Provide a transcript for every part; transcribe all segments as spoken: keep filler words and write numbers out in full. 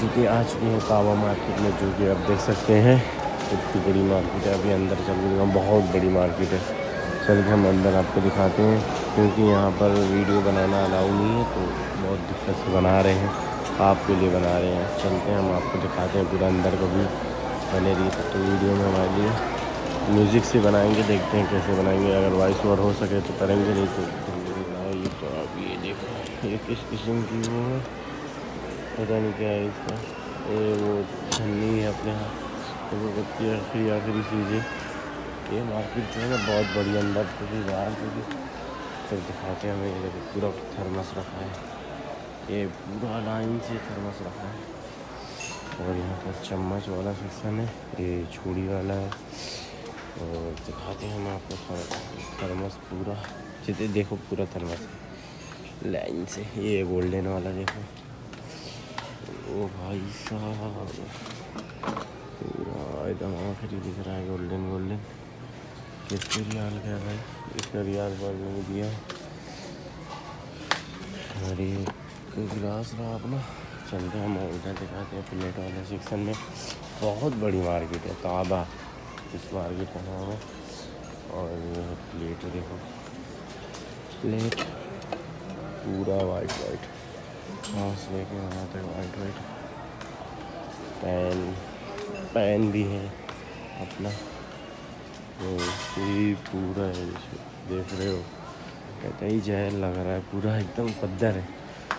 चुके आ चुके हैं कावा मार्केट में, जो कि आप देख सकते हैं कितनी बड़ी मार्केट है। अभी अंदर चल के बहुत बड़ी मार्केट है, चल के हम अंदर आपको दिखाते हैं, क्योंकि यहाँ पर वीडियो बनाना अलाउ नहीं है, तो बहुत दिक्कत से बना रहे हैं, आपके लिए बना रहे हैं। चलते हैं हम आपको दिखाते हैं पूरा अंदर का भी। बने रही तो वीडियो में हमारे लिए म्यूज़िक से बनाएंगे, देखते हैं कैसे बनाएंगे। अगर वॉइस ओवर हो सके तो करेंगे, नहीं तो ये तो आप ये देखो ये किस किस्म की वो है, पता नहीं क्या है इसका। ये वो छन्नी है अपने हाथ तो वो बच्ची आखिरी आखिरी चीज़ें। ये मार्केट जो है ना बहुत बड़ी, अंदर पूरी बाहर पूरी। तो दिखाते हैं हमें, ये पूरा थर्मस रखा है, ये पूरा लाइन से थर्मस रखा है। और यहाँ पर चम्मच वाला सेक्शन है, ये छुरी वाला है। और दिखाते हैं हम आपको थर्मस पूरा, जितने देखो पूरा थर्मस लाइन से। ये गोल्डन वाला देखो, ओ भाई साहब पूरा एकदम आखिरी दिख रहा है, गोल्डन गोल्डन। किसके रियाल का है भाई, इसका रियाल पर मैंने दिया। अरे गिलास रहा अपना। चलते हैं हम उधर दिखाते हैं प्लेट वाले सेक्शन में। बहुत बड़ी मार्केट है, ताबा इस मार्केट का नाम है। और ये प्लेट देखो, प्लेट पूरा वाइट वाइट, वहाँ से लेके वहाँ तक वाइट वाइट। पैन पैन भी है अपना, तो ये पूरा है, देख रहे हो कहते ही जहर लग रहा है, पूरा एकदम पद्दर है।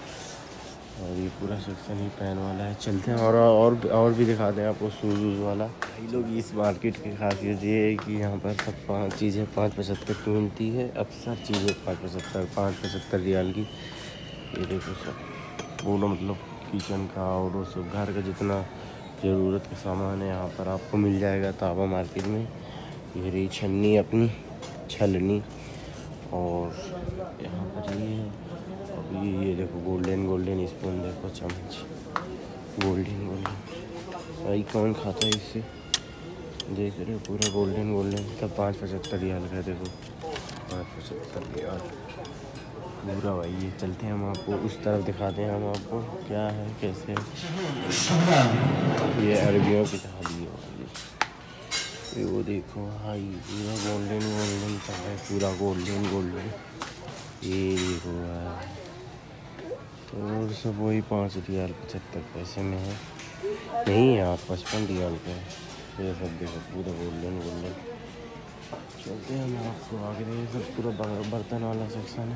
और ये पूरा सेक्शन ही पैन वाला है। चलते हैं और और और भी दिखाते हैं आपको शूज़ वूज़ वाला। भाई लोग इस मार्केट की खासियत ये है कि यहाँ पर सब पाँच चीज़ें पाँच पचहत्तर की मिलती है, अक्सर चीज़ें पाँच पचहत्तर पाँच पचहत्तर रियाल की। ये देखो सब पूरा मतलब किचन का और वो सब घर का जितना ज़रूरत का सामान है यहाँ पर आपको मिल जाएगा ताबा मार्केट में। ये रही छन्नी अपनी, छलनी। और यहाँ पर ये अभी ये देखो गोल्डन गोल्डन स्पून, देखो चम्मच गोल्डन गोल्डन। भाई कौन खाता है इससे, देख रहे हो पूरा गोल्डन गोल्डन। तब पाँच पचहत्तर रियाल का, देखो पाँच पचहत्तर रियाल पूरा भाई। ये चलते हैं हम आपको उस तरफ दिखाते हैं हम आपको क्या है कैसे है। ये अरबियों की थाली है, ये वो देखो भाई पूरा गोल्डन गोल्डन सा है, पूरा गोल्डन गोल्डन। ये देखो भाई, और सब वही पाँच रियाल पचहत्तर पैसे में है, नहीं यार पचपन रियाल का है। ये सब देखो पूरा गोल्डन गोल्डन। चलते हैं हम आपको आगे, ये सब पूरा बर्तन वाला सेक्शन है।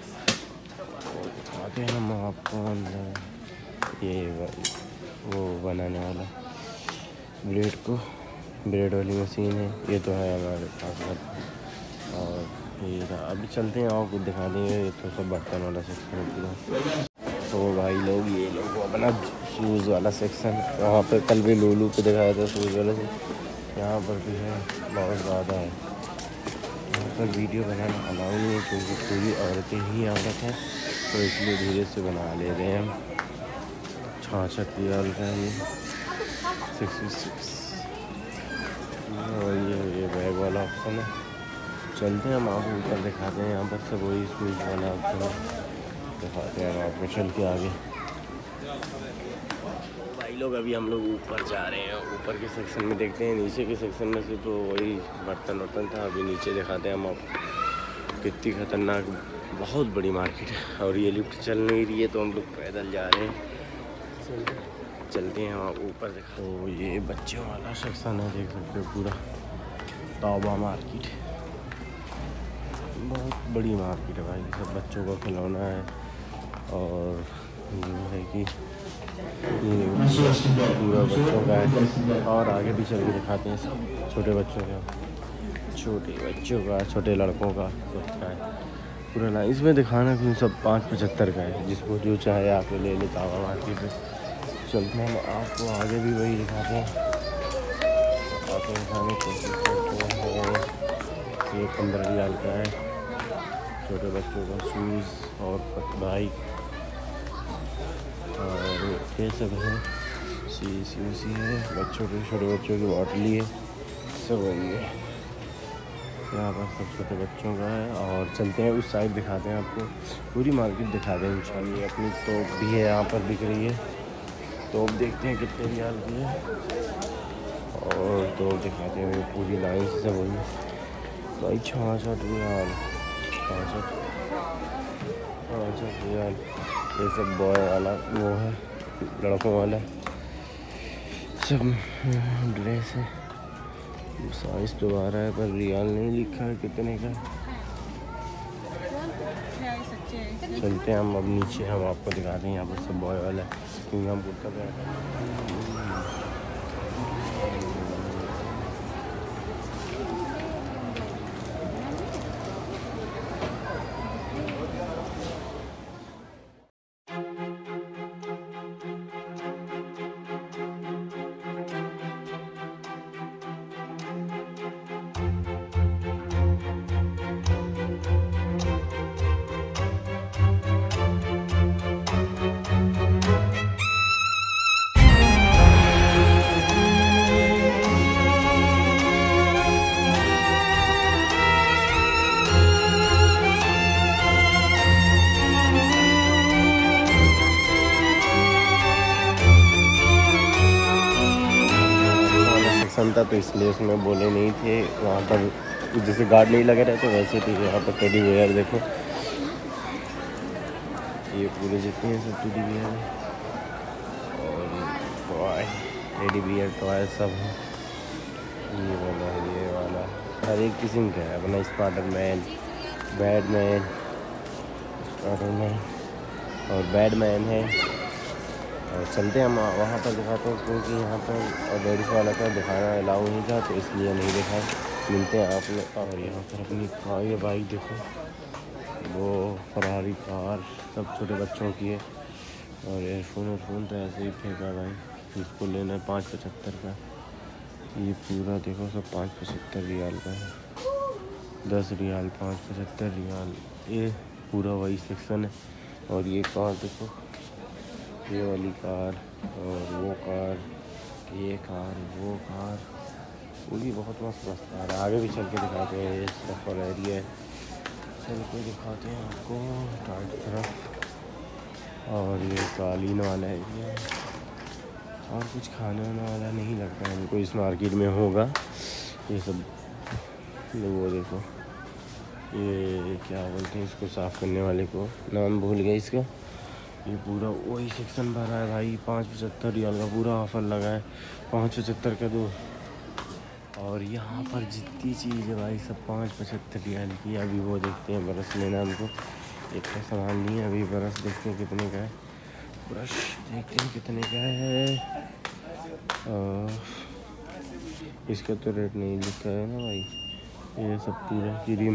और दिखाते हैं हम आपको अंदर ये वो बनाने वाला ब्रेड को, ब्रेड वाली मशीन है। ये तो है हमारे पास। और ये अभी चलते हैं आपको दिखा देंगे। ये तो सब बर्तन वाला सेक्शन है पूरा। तो भाई लोग ये लोग अपना शूज़ वाला सेक्शन, वहाँ पे कल भी लूलू पे दिखाया था शूज़ वाला से, यहाँ पर भी है बहुत ज़्यादा है। यहाँ पर वीडियो बनाना अलाउ नहीं है, क्योंकि पूरी औरतें ही औरत हैं, तो इसलिए धीरे से बना ले रहे हैं हम। छाछठ रियाल का है ये, सिक्सटी सिक्स। और ये ये बैग वाला ऑप्शन है। चलते हैं हम आपको ऊपर दिखाते हैं, यहाँ पर सब वही शूज़ वाला ऑप्शन है, दिखाते हैं हम आपको चल के आगे। भाई लोग अभी हम लोग ऊपर जा रहे हैं, ऊपर के सेक्शन में देखते हैं। नीचे के सेक्शन में से तो वही बर्तन वर्तन था, अभी नीचे दिखाते हैं हम आपको। कितनी खतरनाक बहुत बड़ी मार्केट है। और ये लिफ्ट चल नहीं रही है, तो हम लोग पैदल जा रहे हैं। चलते हैं हम ऊपर देखा। तो ये बच्चों वाला सेक्शन है, देख सकते हो पूरा ताबा मार्केट, बहुत बड़ी मार्केट है भाई। सब बच्चों का खिलौना है। और ये है कि ये पूरा बच्चों का है। और आगे भी चल के दिखाते हैं सब छोटे बच्चों का, छोटे बच्चों का, छोटे लड़कों का सबका है पूरा ना। इसमें दिखाना कि सब पाँच पचहत्तर का है, जिसको जो चाहे आप ले ले ताबा मार्केट में। चलते हैं हम आपको आगे भी वही दिखाते हैं, आपको दिखाने की कोशिश करते हैं। ये पंद्रह रियाल का है, छोटे बच्चों का शूज़ और बाइक। और ये सब है, सी सी सी है बच्चों के, छोटे बच्चों की बॉटली है, सब वही है। यहाँ पर सब छोटे बच्चों का है। और चलते हैं उस साइड दिखाते हैं आपको, पूरी मार्केट दिखाते हैं इंशाल्लाह। ये अपनी तोप भी है यहाँ पर दिख रही है, तोप देखते हैं कितने रियाल की है, और तोप दिखाते हैं पूरी लाइन से वही भाई छियासठ रियाल, छियासठ छियासठ रियाल। ये सब बॉय वाला वो है, लड़कों वाला सब ड्रेस है। साइज तो आ रहा है पर रियाल नहीं लिखा है कितने का। चलते हैं हम अब नीचे, हम आपको दिखाते हैं यहाँ पर सब बॉय वाला है, क्योंकि हम कुर्ता पहना। था तो इसलिए उसमें बोले नहीं थे। वहाँ पर जैसे गार्ड नहीं लगे रहते वैसे थे। यहाँ पर टेडी बियर देखो, ये पूरे जितने हैं सब टेडी बियर हैं, और टॉय टेडी बियर टॉय सब हैं। ये वाला ये वाला हर एक किस्म का है अपना। स्पाइडरमैन, बैटमैन, स्पाइडरमैन और बैटमैन है। और चलते हैं हम वहाँ पर दिखाते हैं, क्योंकि यहाँ पर लेडीज़ वाला का दिखाना अलाउ नहीं था तो इसलिए नहीं दिखाए। मिलते हैं आप लोग। और यहाँ पर अपनी कार, ये बाइक देखो, वो फरारी कार सब छोटे बच्चों की है। और एयरफोन एयरफोन तो ऐसे ही फेंका भाई, इसको लेना है पाँच पचहत्तर का। ये पूरा देखो सब पाँच पचहत्तर रियाल का है, दस रियाल, पाँच पचहत्तर रियाल। ये पूरा वही सेक्शन है। और ये कार देखो, ये वाली कार और वो कार, ये कार वो कार, वो भी बहुत मस्त मस्त कार है। आगे भी चल के दिखाते हैं, ये तरफ वाला एरिया है, चल के दिखाते हैं आपको टाइट तरफ। और ये कालीन वाला एरिया है, और कुछ खाने वाने वाला नहीं लगता है हमको इस मार्केट में होगा। ये सब वो देखो, ये क्या बोलते हैं इसको, साफ़ करने वाले को नाम भूल गया इसका। ये पूरा वही सेक्शन भरा है भाई, पाँच पचहत्तर रियाल का पूरा ऑफर लगा है, पाँच पचहत्तर का दो। और यहाँ पर जितनी चीज़ है भाई सब पाँच पचहत्तर रियाल की। अभी वो देखते हैं ब्रश लेना हमको, एक का सामान नहीं है अभी। ब्रश देखते हैं कितने का है, ब्रश देखते हैं कितने का है। और इसका तो रेट नहीं लिखा है ना भाई। ये सब पूरा क्रीम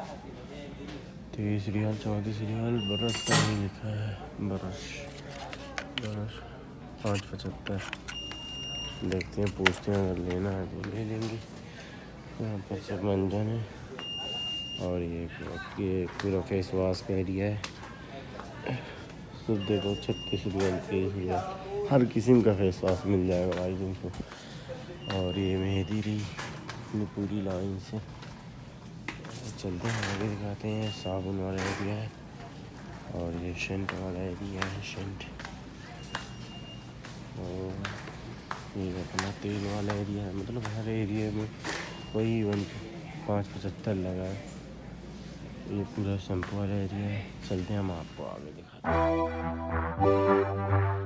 तीस रियाल, चौंतीस रियाल। ब्रश का नहीं लिखा है, ब्रश ब्रश पाँच पचहत्तर। देखते हैं, पूछते हैं, अगर लेना है तो ले लेंगे। यहाँ पर सब मंजन है। और ये ये पूरा फेस वॉश का एरिया है। सब देखो छत्तीस रियाल, तीस रियाल, हर किस्म का फेस वॉश मिल जाएगा भाई तुमको। और ये मेहंदी रही पूरी लाइन से। चलते हैं आगे दिखाते हैं, साबुन वाला एरिया है। और ये शेंट वाला एरिया है, शेंट। और ये अपना तेल वाला एरिया है, मतलब हर एरिया में वही वन पाँच पचहत्तर लगा है। ये पूरा शैम्पू वाला एरिया है। चलते हैं हम आपको आगे दिखाते हैं।